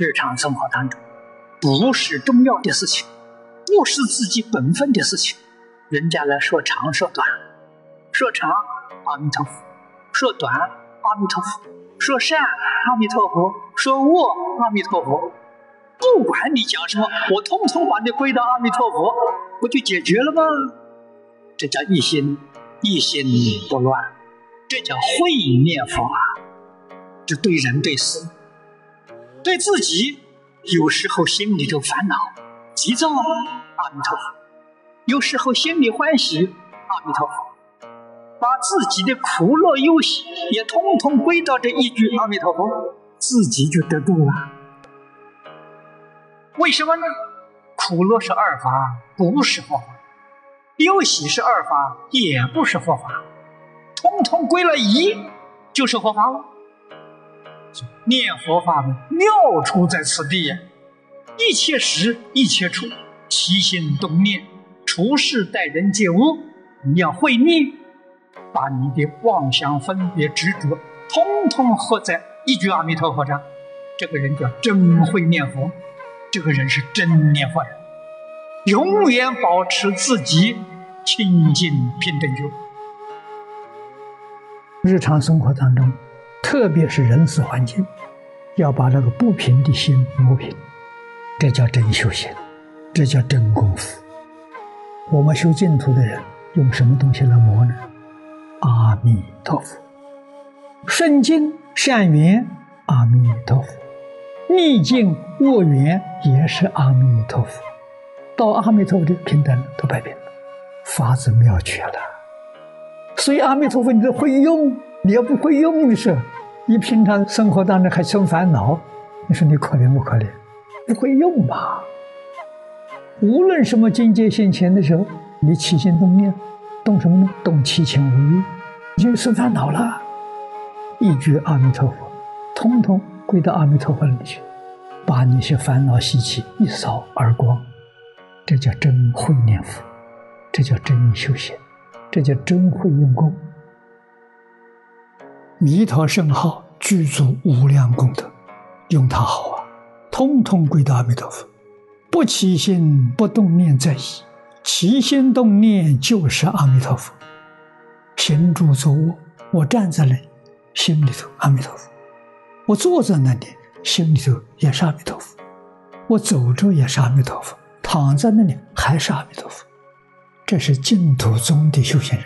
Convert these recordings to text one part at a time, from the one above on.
日常生活当中，不是重要的事情，不是自己本分的事情，人家来说长说短，说长阿弥陀佛，说短阿弥陀佛，说善阿弥陀佛，说恶阿弥陀佛，不管你讲什么，我统统把你归到阿弥陀佛，不就解决了吗？这叫一心不乱，这叫会念佛啊！这对人对事，对自己有时候心里头烦恼急躁，阿弥陀佛；有时候心里欢喜，阿弥陀佛。把自己的苦乐忧喜也统统归到这一句阿弥陀佛，自己就得度了。为什么呢？苦乐是二法，不是佛法；忧喜是二法，也不是佛法。统统归了一，就是佛法了。念佛法门妙处在此地呀！一切时一切处，起心动念，处事待人接物，你要会念，把你的妄想分别执着统统合在一句阿弥陀佛上，这个人叫真会念佛，这个人是真念佛人，永远保持自己清净平等觉。日常生活当中，特别是人事环境，要把那个不平的心磨平，这叫真修行，这叫真功夫。我们修净土的人用什么东西来磨呢？阿弥陀佛，顺境善缘阿弥陀佛，逆境恶缘也是阿弥陀佛，到阿弥陀佛的平等了，都摆平了，法子妙绝了。所以阿弥陀佛你都会用，你要不会用的时候，你平常生活当中还生烦恼，你说你可怜不可怜？不会用吧？无论什么境界现前的时候，你起心动念，动什么呢？动七情五欲，你就生烦恼了。一句阿弥陀佛，统统归到阿弥陀佛里去，把你些烦恼习气一扫而光，这叫真会念佛，这叫真修行，这叫真会用功。弥陀圣号具足无量功德，用它好啊，统统归到阿弥陀佛，不起心不动念在意，起心动念就是阿弥陀佛。行住坐卧，我站在那里，心里头阿弥陀佛；我坐在那里，心里头也是阿弥陀佛；我走着也是阿弥陀佛；躺在那里还是阿弥陀佛。这是净土宗的修行人。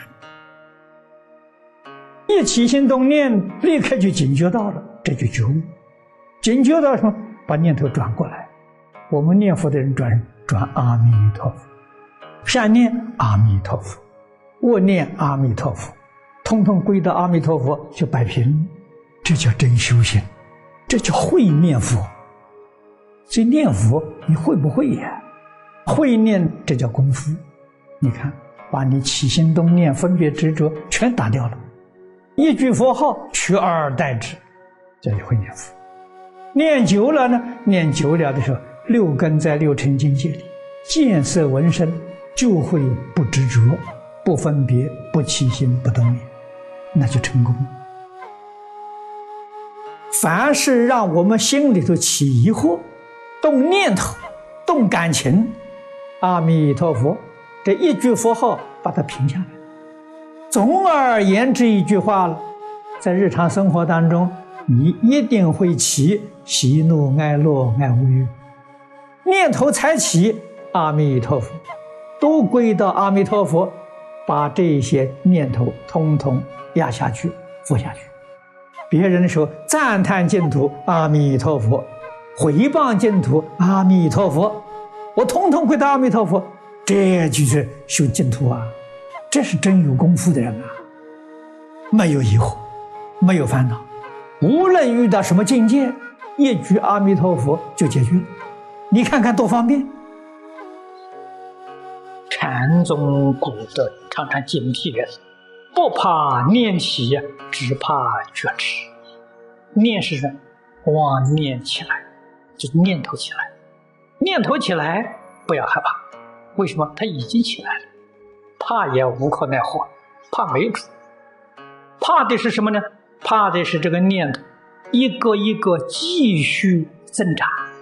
一起心动念，立刻就警觉到了，这就觉悟。警觉到什么？把念头转过来。我们念佛的人转阿弥陀佛，善念阿弥陀佛，恶念阿弥陀佛，统统归到阿弥陀佛就摆平，这叫真修行，这叫会念佛。所以念佛你会不会呀？会念这叫功夫。你看，把你起心动念分别执着全打掉了，一句佛号取而代之，这就会念佛。念久了呢，念久了的时候，六根在六尘境界里，见色闻声就会不执着，不分别，不起心，不动念，那就成功了。凡是让我们心里头起疑惑、动念头、动感情，阿弥陀佛这一句佛号把它平下来。总而言之一句话了，在日常生活当中，你一定会起喜怒哀乐爱恶欲，念头才起阿弥陀佛，都归到阿弥陀佛，把这些念头通通压下去，放下去。别人说赞叹净土阿弥陀佛，毁谤净土阿弥陀佛，我通通归到阿弥陀佛，这就是修净土啊！这是真有功夫的人啊，没有疑惑，没有烦恼，无论遇到什么境界，一句阿弥陀佛就解决了。你看看多方便。禅宗古德常常警惕人，不怕念起，只怕觉迟。念是什么？妄念起来，就是念头起来。念头起来不要害怕，为什么？它已经起来了，怕也无可奈何，怕没主。怕的是什么呢？怕的是这个念头一个一个继续增长，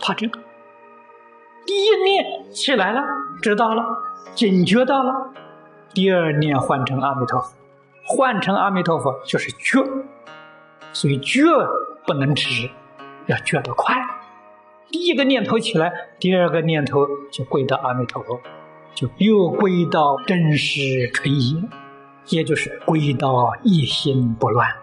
怕这个。第一念起来了，知道了，警觉到了，第二念换成阿弥陀佛，换成阿弥陀佛就是觉，所以觉不能迟，要觉得快。第一个念头起来，第二个念头就归到阿弥陀佛，就又归到真实纯一，也就是归到一心不乱。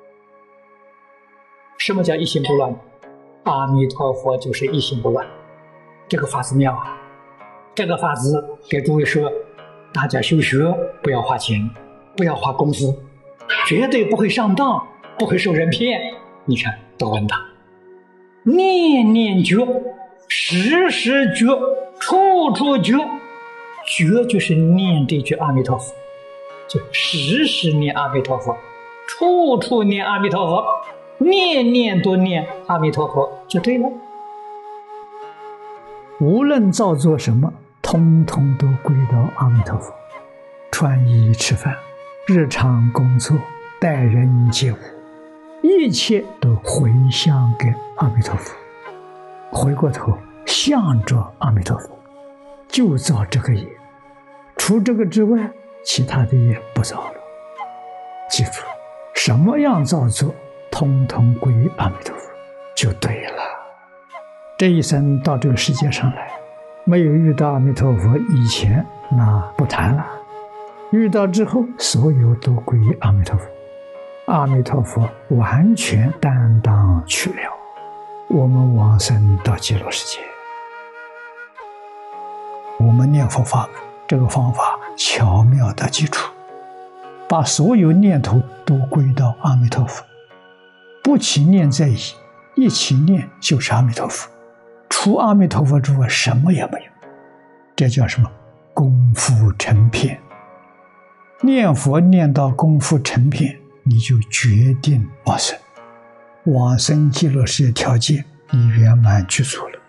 什么叫一心不乱？阿弥陀佛就是一心不乱。这个法子妙啊！这个法子给诸位说，大家修学不要花钱，不要花功夫，绝对不会上当，不会受人骗。你看多稳当！念念觉，时时觉，处处觉。觉就是念这句阿弥陀佛，就时时念阿弥陀佛，处处念阿弥陀佛，念念都念阿弥陀佛就对了。无论造作什么，通通都归到阿弥陀佛。穿衣吃饭，日常工作，待人接物，一切都回向给阿弥陀佛。回过头向着阿弥陀佛，就造这个业，除这个之外，其他的业不造了。记住，什么样造作，通通归阿弥陀佛，就对了。这一生到这个世界上来，没有遇到阿弥陀佛以前，那不谈了；遇到之后，所有都归阿弥陀佛。阿弥陀佛完全担当去了，我们往生到极乐世界。我们念佛法门这个方法巧妙的基础，把所有念头都归到阿弥陀佛，不起念在意，一起念就是阿弥陀佛。除阿弥陀佛之外，什么也没有。这叫什么？功夫成片。念佛念到功夫成片，你就决定往生。往生极乐世界条件，你圆满具足了。